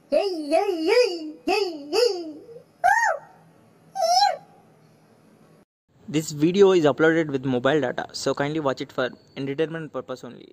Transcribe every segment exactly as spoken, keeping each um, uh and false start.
This video is uploaded with mobile data, so kindly watch it for entertainment purpose only.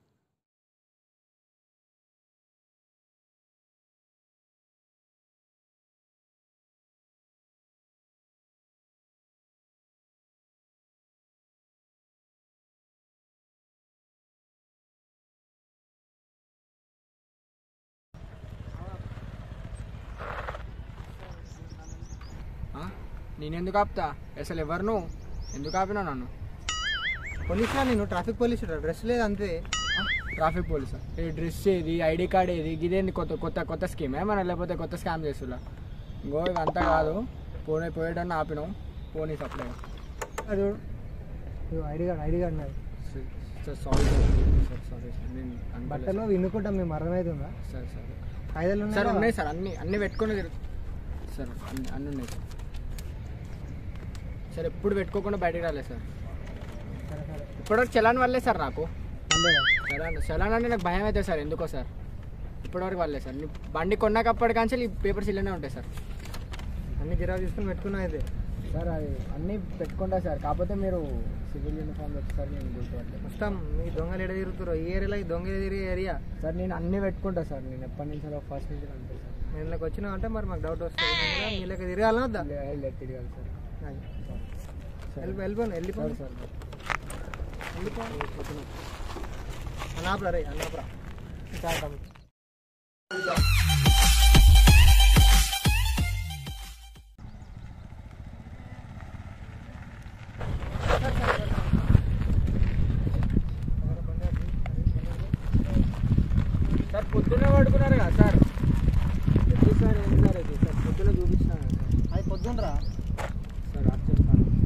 నేను ఎందుకు ఆపుతా? అసలు ఎవరు నువ్వు? ఎందుకు ఆపినా నన్ను? పోలీసులా? నేను ట్రాఫిక్ పోలీసు. డ్రెస్ లేదు అంతే. ట్రాఫిక్ పోలీసా? ఈ డ్రెస్ ఏది, ఐడి కార్డ్ ఏది, ఇదేంది? కొత్త కొత్త కొత్త స్కీమ్ ఏమన్నా లేకపోతే కొత్త స్కామ్ చేస్తున్నా? ఇంకో ఇదంతా కాదు. పోనీ పోయేటన్నా ఆపినాం. పోనీ సప్లై అది ఐడి కార్డ్ ఐడి కార్డ్ నాది. Sir sorry sir sorry sir నేను బట్టలో వినుకుంటాం. మేము అర్థమవుతుందా? సార్ సార్ ఐదు సార్ ఉన్నాయి సార్, అన్ని అన్ని పెట్టుకుని తిరుగు సార్. అన్ని అన్నీ ఉన్నాయి సార్. సార్ ఎప్పుడు పెట్టుకోకుండా బయటకు రాలేదు సార్. ఇప్పటివరకు చలాన్ వల్లే సార్ నాకు. చలాన్ చలాన్ అంటే నాకు భయం అవుతుంది సార్. ఎందుకో సార్ ఇప్పటివరకు వల్లే సార్. బండి కొన్నాకప్పటికాంచి ఈ పేపర్స్ ఇలానే ఉంటాయి సార్. అన్ని జిరాక్స్ తీసుకుని పెట్టుకున్నా అయితే సార్. అది అన్నీ పెట్టుకుంటా సార్. కాకపోతే మీరు సివిల్ యూనిఫామ్ వచ్చేసారి నేను గుర్తుపట్టలేదు. మొత్తం మీ దొంగలు ఎడ తిరుగుతారు ఈ ఏరియాలో. ఈ దొంగలు తిరిగే ఏరియా సార్. నేను అన్నీ పెట్టుకుంటా సార్. నేను ఎప్పటి నుంచి ఫస్ట్ నుంచి అంతే సార్. నేను ఇళ్ళకి వచ్చినా అంటే మరి మాకు డౌట్ వస్తుంది. వీళ్ళకి తిరగాలన్నా వద్దా? తిరగాలి సార్. వెళ్ళిపో వెళ్ళిపోను వెళ్ళిపోను సార్. వెళ్ళిపో అన్నాపురా రే అన్నాపురా చాలు. సార్ పొద్దున్నే పడుకున్నారు కదా సార్. ఎప్పుడు సార్ ఏంటి సార్ అది? సార్ పొద్దున్న చూపించినాను సార్. అది పొద్దున్నరా సార్ అర్జెంట్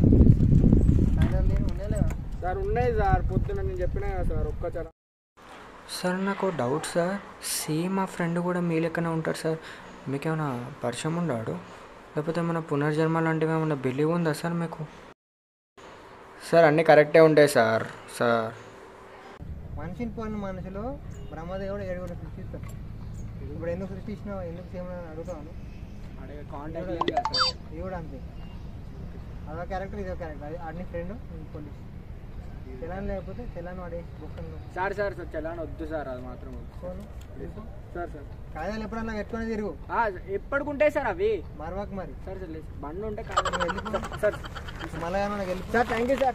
ఉండేలేదా సార్? ఉన్నాయి సార్. పొద్దున్న నేను చెప్పినా కదా సార్. ఒక్క చాలా సార్ నాకు డౌట్ సార్. సేమ్ మా ఫ్రెండ్ కూడా మీ లెక్కనే ఉంటారు సార్. మీకేమైనా పరిచయం ఉన్నాడు? లేకపోతే ఏమైనా పునర్జన్మ లాంటివి ఏమైనా బిలీవ్ ఉందా సార్ మీకు? సార్ అన్నీ కరెక్టే ఉంటాయి సార్. సార్ మనిషిని పోయిన మనుషులు బ్రహ్మదేవుడు ఏడుగురు సృష్టిస్తారు. ఇప్పుడు ఎందుకు సృష్టించినావు, ఎందుకు చేయమని అడుగుతాను. అడిగే కాంటాక్ట్ ఇది కూడా అంతే. అదో క్యారెక్టర్ ఇదో క్యారెక్టర్. అన్ని ఫ్రెండ్ పోలీస్. తెలాన్ లేకపోతే తెలాన్ వాడేసి బుక్కను సార్. సార్ సార్ చలాన్ వద్దు సార్. అది మాత్రం ఫోను సార్. సార్ కాయలు ఎప్పుడన్నా పెట్టుకొని తిరుగు. ఎప్పటికుంటాయి సార్ అవి? మరవకు మరి. సార్ సార్ లేదు బండి ఉంటే కాదు వెళ్ళిపో సార్. మళ్ళీ ఏమన్నా వెళ్ళిపో sir. Thank you sir.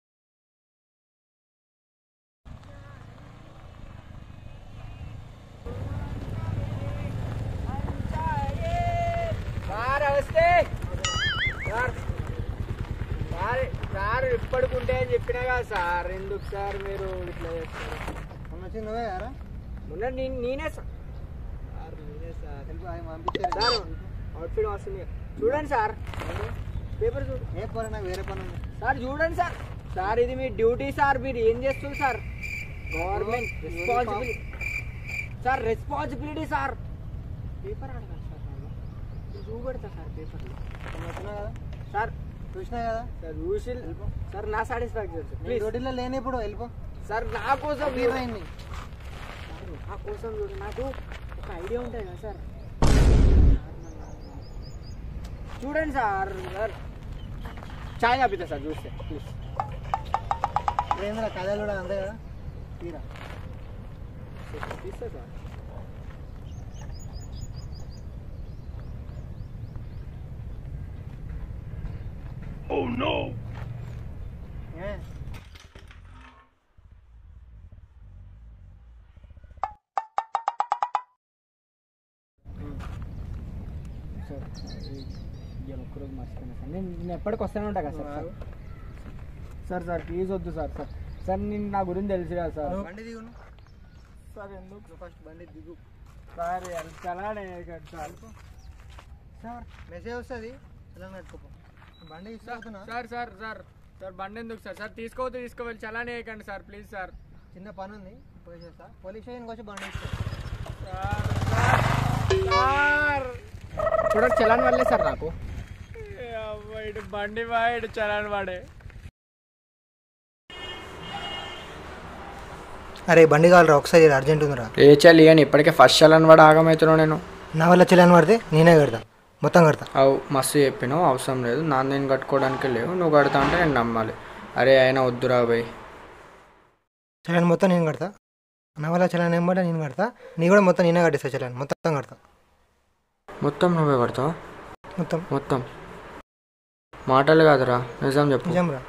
Sir వస్తే సార్. సార్ సార్ ఇప్పటికుంటే అని చెప్పినా కదా సార్. ఎందుకు సార్ మీరు ఇట్లా చేస్తారు? మొన్న వచ్చింది నువ్వే కదా? మొన్న నేను నేనే సార్. నేనే సార్. వెళ్ళిపో ఆయన పంపించారు సార్. అవుట్ఫిట్ వస్తుంది చూడండి సార్. పేపర్ చూడు. ఏ పోరా నాకు వేరే పని ఉంది సార్. చూడండి సార్. సార్ ఇది మీ డ్యూటీ సార్. మీరు ఏం చేస్తుంది sir? Government responsibility sir. Responsibility sir. Paper అడగాలి సార్. నేను చూపెడతా సార్ పేపర్లో. వచ్చినా కదా సార్. చూసినా కదా సార్ చూసి సార్. నా సాటిస్ఫాక్షన్ సార్. ప్లీజ్ రోడ్డులో లేని ఇప్పుడు వెళ్ళిపో సార్. నా కోసం ఏమైంది? నా కోసం చూడండి. నాకు ఒక ఐడియా ఉంటుంది కదా సార్. చూడండి సార్. సార్ ఛాయ్ ఆపితా సార్ చూస్తే ప్లీజ్. ఏంద్రా కథలు కూడా అంతే కదా? తీరా తీస్తా సార్. Oh no! ఏ సార్ ఇవాళ ఒక్కరోజు మర్చిపోయినా సార్. నేను నేను ఎప్పటికి వస్తూనే ఉంటా కదా సార్. సార్ సార్ ప్లీజ్ వద్దు సార్. సార్ సార్ నేను నా గురించి తెలుసు కదా సార్. బండి దిగును సార్ ఎందుకు ఫస్ట్ బండి దిగు సార్? చలానే సార్. సార్ మెసేజ్ వస్తుంది ఇలా పెట్టుకోపో. బండి తీసుకున్నా సార్. సార్ సార్ సార్ బండి ఎందుకు సార్? సార్ తీసుకోవద్దు తీసుకువెళ్ళి చలానే వేయకండి సార్ ప్లీజ్ సార్. చిన్న పని ఉంది పోయి చేస్తా. పోలీస్ స్టేషన్కి వచ్చి బండి ఇస్తా. సార్ ఇప్పుడు చలాన్ వల్లే సార్ నాకు. ఇటు బండి వాడు ఇటు చలాన్ వాడే. అరే బండి కావాలరా ఒకసారి అర్జెంట్ ఉందిరా. ఏ చలి అని ఇప్పటికే ఫస్ట్ చలాన్ వాడు ఆగమవుతున్నావు నేను. నా వల్ల చెల్లెని పడితే నేనే కడతా, మొత్తం కడతా. అవు మస్తు చెప్పినావు, అవసరం లేదు, నా నేను కట్టుకోవడానికి లేవు, నువ్వు కడతా అంటే నేను నమ్మాలి. అరే అయినా వద్దురా భయ్. చెల్లెని మొత్తం నేను కడతా. నా వల్ల చెల్లెని ఏం పడ్డా నేను కడతా. నీ కూడా మొత్తం నేనే కట్టిస్తా, చెల్లెని మొత్తం కడతా. మొత్తం నువ్వే కడతావా? మొత్తం మొత్తం మాటలు కాదురా, నిజం చెప్పు. నిజం రా.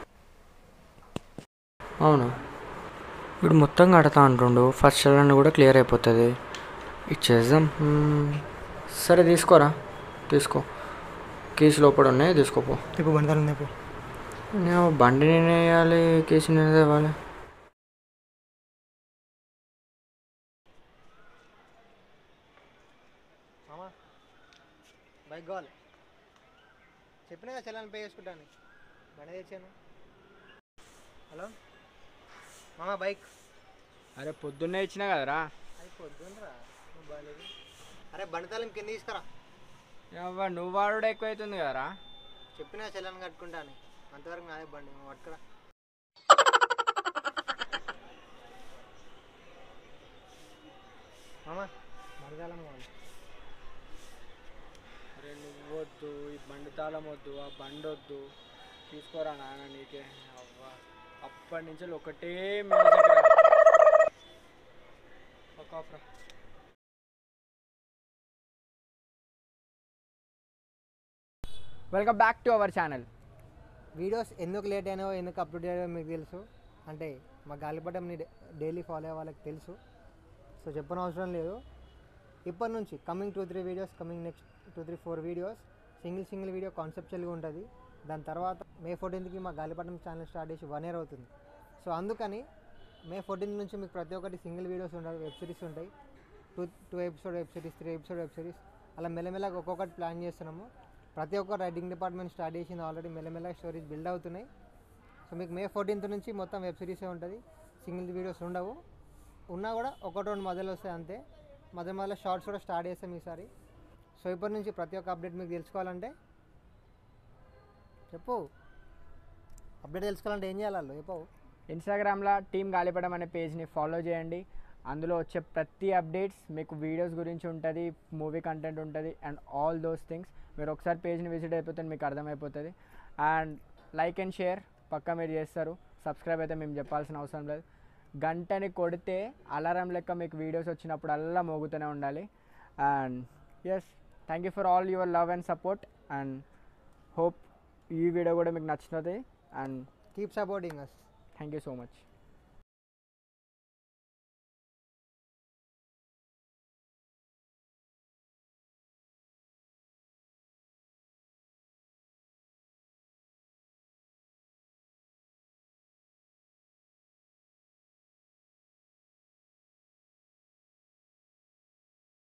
అవును, ఇప్పుడు మొత్తం కడతా అంటుండు, ఫస్ట్ చలాన్ కూడా క్లియర్ అయిపోతుంది, ఇచ్చేద్దాం. మ్మ్. సరే తీసుకోరా, తీసుకో, కేసు లోపల ఉన్నాయి, తీసుకోపో. ఇప్పుడు బండి ఉంది. ఇప్పుడు నేను బండి నేను వేయాలి, కేసు నేను తేవాలి. మామా బైక్ కావాలి. చెప్పినా కదా చెల్లెని పే చేసుకుంటాను, బండి తెచ్చాను. హలో మామా బైక్. అరే పొద్దున్నే ఇచ్చినా కదరా. అది పొద్దున్నరా, నువ్వు బాగాలేదు. అరే బండి తాళం కింద తీసుకురా. అవ్వ నువ్వు వాడు ఎక్కువ అవుతుంది కదరా. చెప్పినా చెల్లెని కట్టుకుంటాను, అంతవరకు నాదే బండి, నువ్వు పట్టుకురా. మామా బండి తాళం కావాలి. అరే నువ్వు వద్దు, ఈ బండి తాళం వద్దు, ఆ బండి వద్దు, తీసుకోరా నాన్న నీకే. అవ్వ అప్పటి నుంచి ఒకటే మ్యూజిక్ రా. ఒక ఆఫ్రా. Welcome back to our channel. Videos ఎందుకు లేట్ అయినావో, ఎందుకు అప్లోడ్ అయ్యాయో మీకు తెలుసు, అంటే మా గాలిపటంని డైలీ ఫాలో అయ్యే వాళ్ళకి తెలుసు, సో చెప్పని అవసరం లేదు. ఇప్పటి నుంచి coming two three videos, coming next two three four videos single single video కాన్సెప్చువల్గా ఉంటుంది. దాని తర్వాత మే ఫోర్టీన్త్కి మా గాలిపటం ఛానల్ స్టార్ట్ చేసి వన్ ఇయర్ అవుతుంది. సో అందుకని మే ఫోర్టీన్త్ నుంచి మీకు ప్రతి ఒక్కటి సింగిల్ వీడియోస్ ఉంటాయి, వెబ్ సిరీస్ ఉంటాయి, two two episode web series, three episode web series, అలా మెల్లమెల్లగా ఒక్కొక్కటి ప్లాన్ చేస్తున్నాము. ప్రతి ఒక్క రైటింగ్ డిపార్ట్మెంట్ స్టార్ట్ చేసింది ఆల్రెడీ, మెల్లమెల్లగా స్టోరీస్ బిల్డ్ అవుతున్నాయి. సో మీకు మే ఫోర్టీన్త్ నుంచి మొత్తం వెబ్ సిరీసే ఉంటుంది, సింగిల్ వీడియోస్ ఉండవు. ఉన్నా కూడా ఒకటి రెండు మధ్యలో వస్తాయి అంతే. మధ్య మధ్యలో షార్ట్స్ కూడా స్టార్ట్ చేస్తాం ఈసారి. సో ఇప్పటి నుంచి ప్రతి ఒక్క అప్డేట్ మీకు తెలుసుకోవాలంటే చెప్పు, అప్డేట్ తెలుసుకోవాలంటే ఏం చేయాలి వాళ్ళు చెప్పు. ఇన్స్టాగ్రామ్లో టీమ్ గాలిపటం అనే పేజ్ని ఫాలో చేయండి. అందులో వచ్చే ప్రతి అప్డేట్స్ మీకు వీడియోస్ గురించి ఉంటుంది, మూవీ కంటెంట్ ఉంటుంది అండ్ ఆల్ దోస్ థింగ్స్. మీరు ఒకసారి పేజ్ని విజిట్ అయిపోతే మీకు అర్థమైపోతుంది. అండ్ లైక్ అండ్ షేర్ పక్కా మీరు చేస్తారు. సబ్స్క్రైబ్ అయితే మేము చెప్పాల్సిన అవసరం లేదు. గంటని కొడితే అలారం లెక్క మీకు వీడియోస్ వచ్చినప్పుడు అలా మోగుతూనే ఉండాలి. And yes, thank you for all your love and support. And hope ఈ వీడియో కూడా మీకు నచ్చుతుంది. And keep supporting us. Thank you so much.